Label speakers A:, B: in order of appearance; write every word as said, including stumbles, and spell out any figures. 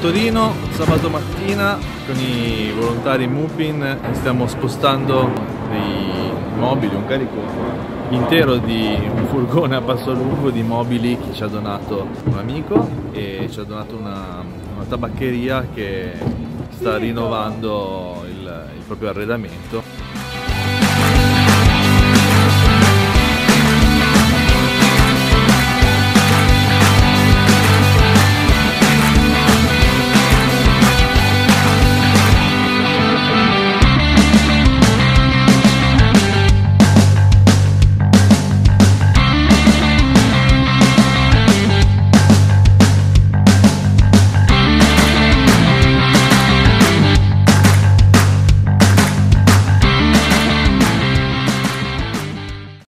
A: Torino sabato mattina con i volontari Mupin stiamo spostando dei mobili, un carico intero di un furgone a passo lungo di mobili che ci ha donato un amico e ci ha donato una, una tabaccheria che sta rinnovando il, il proprio arredamento.